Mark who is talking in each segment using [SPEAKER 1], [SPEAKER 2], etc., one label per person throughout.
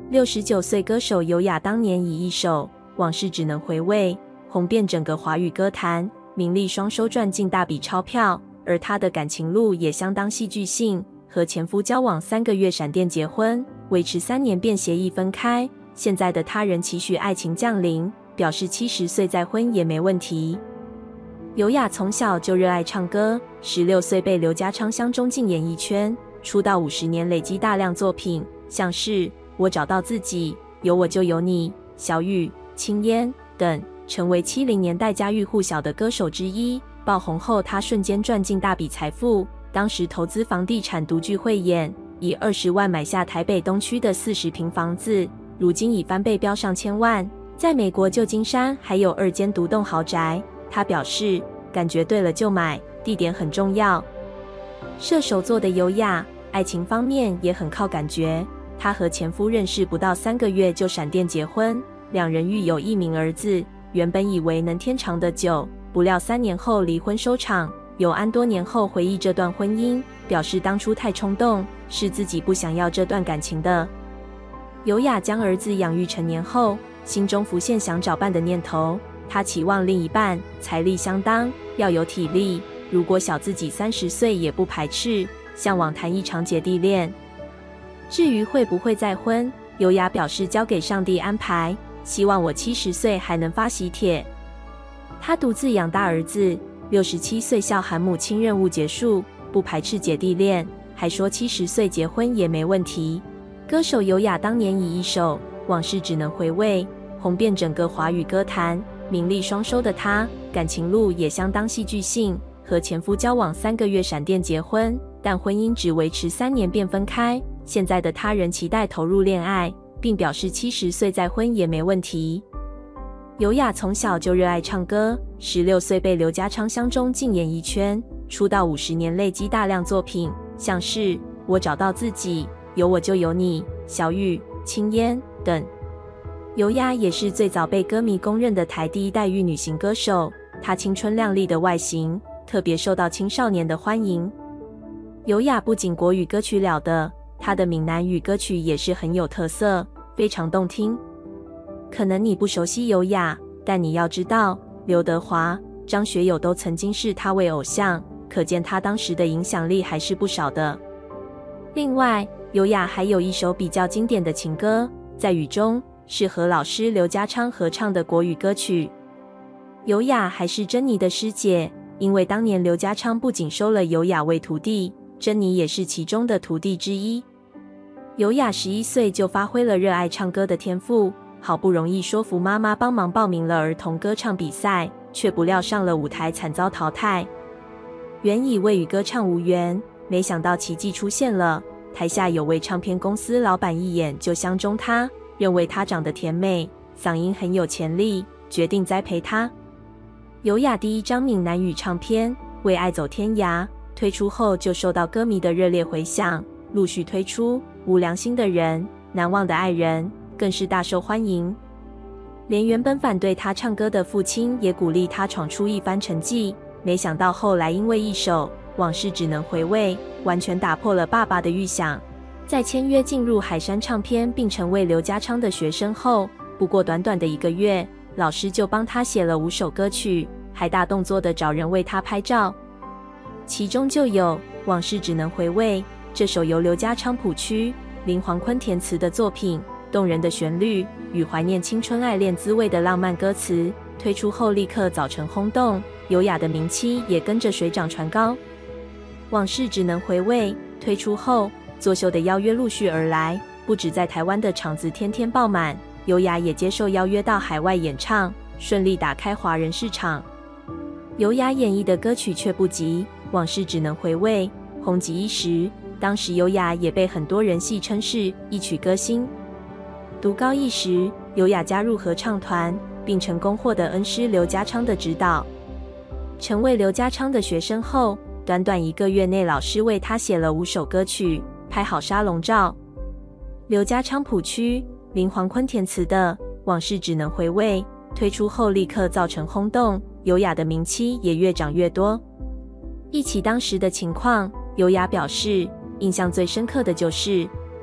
[SPEAKER 1] 69岁歌手尤雅当年以一首《往事只能回味》红遍整个华语歌坛，名利双收，赚进大笔钞票。而她的感情路也相当戏剧性，和前夫交往3个月闪电结婚，维持3年便协议分开。现在的她仍期许爱情降临，表示70岁再婚也没问题。尤雅从小就热爱唱歌，16岁被刘家昌相中进演艺圈，出道50年累积大量作品，像是《我找到自己》、有我就有你、小雨、青烟等，成为70年代家喻户晓的歌手之一。爆红后，他瞬间赚进大笔财富，当时投资房地产独具慧眼，以20万买下台北东区的40平房子，如今已翻倍飙上千万。在美国旧金山还有2间独栋豪宅。他表示，感觉对了就买，地点很重要。射手座的尤雅，爱情方面也很靠感觉。她和前夫认识不到3个月就闪电结婚，两人育有1名儿子，原本以为能天长地久，不料3年后离婚收场。尤安多年后回忆这段婚姻，表示当初太冲动，是自己不想要这段感情的。尤雅将儿子养育成年后，心中浮现想找伴的念头。她期望另一半财力相当，要有体力，如果小自己30岁也不排斥，向往谈一场姐弟恋。至于会不会再婚，尤雅表示交给上帝安排，希望我70岁还能发喜帖。她独自养大儿子，67岁孝含母亲任务结束，不排斥姐弟恋，还说70岁结婚也没问题。歌手尤雅当年以一首《往事只能回味》红遍整个华语歌坛，名利双收的她，感情路也相当戏剧性，和前夫交往3个月闪电结婚，但婚姻只维持3年便分开。现在的她仍期待投入恋爱，并表示70岁再婚也没问题。尤雅从小就热爱唱歌，16岁被刘家昌相中进演艺圈，出道50年累积大量作品，像是《我找到自己》、有我就有你、小雨、青烟等。尤雅也是最早被歌迷公认的台第1代女型歌手，她青春靓丽的外形特别受到青少年的欢迎。尤雅不仅国语歌曲了得，她的闽南语歌曲也是很有特色，非常动听。可能你不熟悉尤雅，但你要知道，刘德华、张学友都曾经视她为偶像，可见她当时的影响力还是不少的。另外，尤雅还有一首比较经典的情歌《在雨中》，是和老师刘家昌合唱的国语歌曲。尤雅还是珍妮的师姐，因为当年刘家昌不仅收了尤雅为徒弟，珍妮也是其中的徒弟之一。尤雅11岁就发挥了热爱唱歌的天赋，好不容易说服妈妈帮忙报名了儿童歌唱比赛，却不料上了舞台惨遭淘汰。原以为与歌唱无缘，没想到奇迹出现了，台下有位唱片公司老板一眼就相中她，认为她长得甜美，嗓音很有潜力，决定栽培她。尤雅第1张闽南语唱片《为爱走天涯》推出后，就受到歌迷的热烈回响，陆续推出《无良心的人》、《难忘的爱人》，更是大受欢迎。连原本反对她唱歌的父亲也鼓励她闯出一番成绩，没想到后来因为一首《往事只能回味》，完全打破了爸爸的预想。在签约进入海山唱片并成为刘家昌的学生后，不过短短的1个月，老师就帮他写了5首歌曲，还大动作的找人为他拍照。其中就有《往事只能回味》这首由刘家昌谱曲、林煌坤填词的作品，动人的旋律与怀念青春爱恋滋味的浪漫歌词，推出后立刻造成轰动，尤雅的名气也跟着水涨船高。《往事只能回味》推出后，作秀的邀约陆续而来，不止在台湾的场子天天爆满，尤雅也接受邀约到海外演唱，顺利打开华人市场。尤雅演绎的歌曲却不及《往事只能回味》红极一时，当时尤雅也被很多人戏称是一曲歌星。读高一时，尤雅加入合唱团，并成功获得恩师刘家昌的指导。成为刘家昌的学生后，短短1个月内，老师为他写了5首歌曲，拍好沙龙照。刘家昌谱曲，林煌坤填词的《往事只能回味》推出后立刻造成轰动，尤雅的名气也越涨越多。忆起当时的情况，尤雅表示，印象最深刻的就是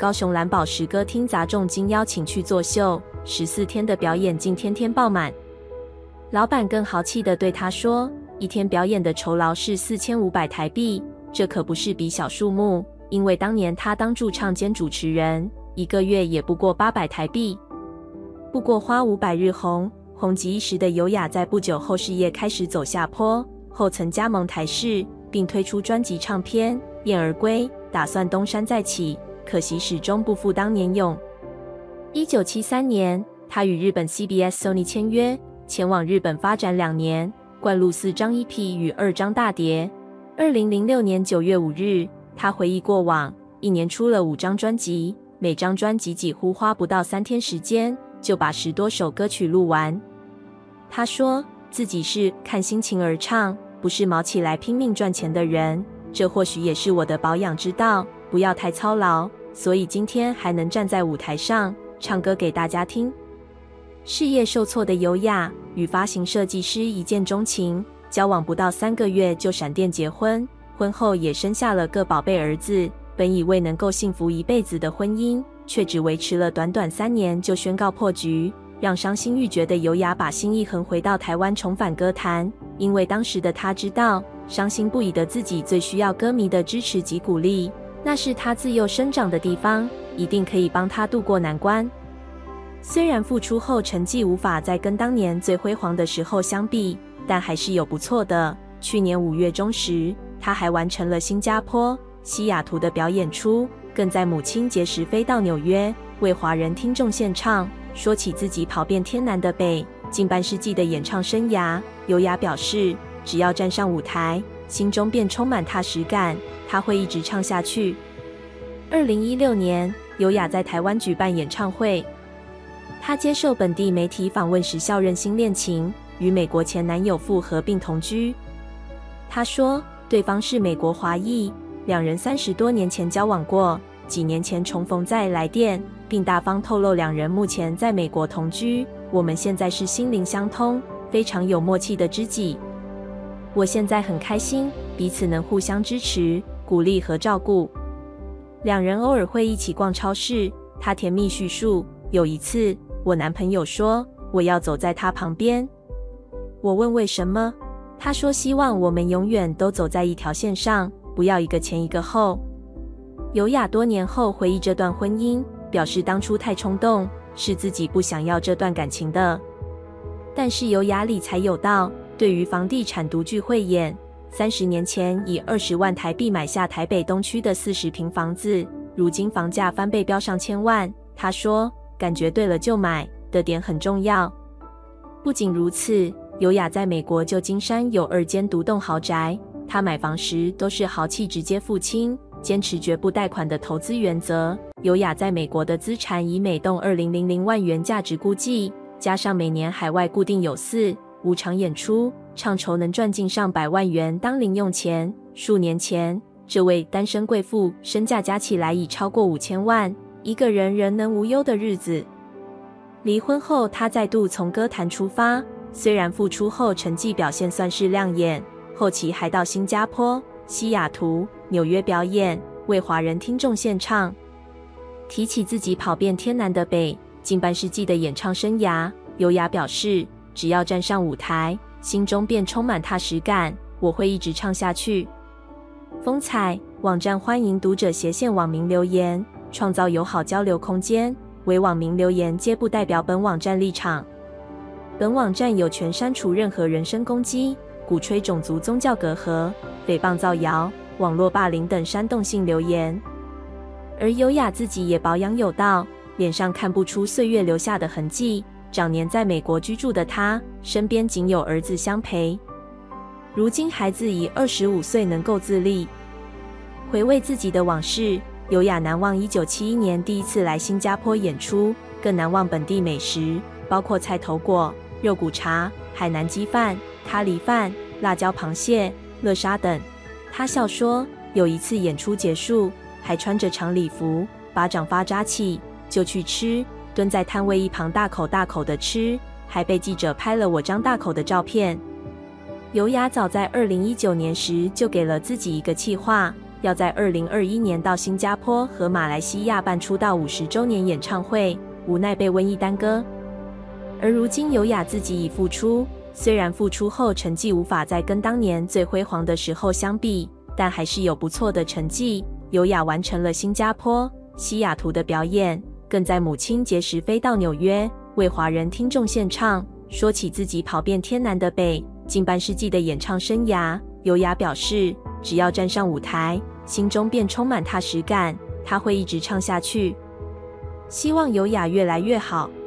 [SPEAKER 1] 高雄蓝宝石歌厅杂众经邀请去作秀，14天的表演竟天天爆满。老板更豪气地对他说，一天表演的酬劳是4500台币，这可不是笔小数目，因为当年他当驻唱兼主持人，一个月也不过800台币。不过花500日红极一时的优雅，在不久后事业开始走下坡，后曾加盟台视，并推出专辑唱片《燕儿归》，打算东山再起，可惜始终不复当年勇。1973年，他与日本 CBS、Sony 签约，前往日本发展2年，灌录4张 EP 与2张大碟。2006年9月5日，他回忆过往，一年出了5张专辑，每张专辑几乎花不到3天时间，就把10多首歌曲录完。他说自己是看心情而唱，不是毛起来拼命赚钱的人，这或许也是我的保养之道，不要太操劳，所以今天还能站在舞台上唱歌给大家听。事业受挫的优雅与发型设计师一见钟情，交往不到3个月就闪电结婚，婚后也生下了个宝贝儿子。本以为能够幸福一辈子的婚姻，却只维持了短短3年就宣告破局，让伤心欲绝的优雅把心一横回到台湾重返歌坛。因为当时的他知道，伤心不已的自己最需要歌迷的支持及鼓励，那是他自幼生长的地方，一定可以帮他渡过难关。虽然复出后成绩无法再跟当年最辉煌的时候相比，但还是有不错的。去年5月中时，他还完成了新加坡、西雅图的表演出，更在母亲节时飞到纽约为华人听众献唱。说起自己跑遍天南的北，近半世纪的演唱生涯，优雅表示，只要站上舞台，心中便充满踏实感，他会一直唱下去。2016年，优雅在台湾举办演唱会，她接受本地媒体访问时笑认新恋情，与美国前男友复合并同居。她说，对方是美国华裔，两人30多年前交往过，几年前重逢在来电，并大方透露两人目前在美国同居。我们现在是心灵相通，非常有默契的知己。我现在很开心，彼此能互相支持、鼓励和照顾。两人偶尔会一起逛超市，她甜蜜叙述，有一次，我男朋友说我要走在他旁边。我问为什么，他说希望我们永远都走在一条线上，不要一个前一个后。优雅多年后回忆这段婚姻，表示当初太冲动，是自己不想要这段感情的。但是优雅理财有道，对于房地产独具慧眼，30年前以20万台币买下台北东区的40平房子，如今房价翻倍飙上千万。他说，感觉对了就买的点很重要。不仅如此，优雅在美国旧金山有2间独栋豪宅，她买房时都是豪气直接付清，坚持绝不贷款的投资原则。优雅在美国的资产以每栋2000万元价值估计，加上每年海外固定有4、5场演出，唱酬能赚进上百万元当零用钱。数年前，这位单身贵妇身价加起来已超过5000万，一个人仍能无忧的日子。离婚后，她再度从歌坛出发，虽然复出后成绩表现算是亮眼，后期还到新加坡、西雅图、纽约表演，为华人听众献唱。提起自己跑遍天南的北，近半世纪的演唱生涯，优雅表示，只要站上舞台，心中便充满踏实感，我会一直唱下去。风采网站欢迎读者斜线网民留言，创造友好交流空间，为网民留言皆不代表本网站立场。本网站有权删除任何人身攻击、鼓吹种族宗教隔阂、诽谤造谣、网络霸凌等煽动性留言。而优雅自己也保养有道，脸上看不出岁月留下的痕迹。长年在美国居住的她，身边仅有儿子相陪。如今孩子已25岁，能够自立。回味自己的往事，优雅难忘1971年第一次来新加坡演出，更难忘本地美食，包括菜头粿、肉骨茶、海南鸡饭、咖喱饭、辣椒螃蟹、乐沙等。她笑说，有一次演出结束，还穿着长礼服，巴掌发扎气，就去吃，蹲在摊位一旁大口大口的吃，还被记者拍了我张大口的照片。优雅早在2019年时就给了自己一个企划， 要在2021年到新加坡和马来西亚办出道50周年演唱会，无奈被瘟疫耽搁。而如今优雅自己已复出，虽然复出后成绩无法再跟当年最辉煌的时候相比，但还是有不错的成绩。优雅完成了新加坡、西雅图的表演，更在母亲节时飞到纽约为华人听众献唱。说起自己跑遍天南的北，近半世纪的演唱生涯，优雅表示，只要站上舞台，心中便充满踏实感，她会一直唱下去。希望优雅越来越好。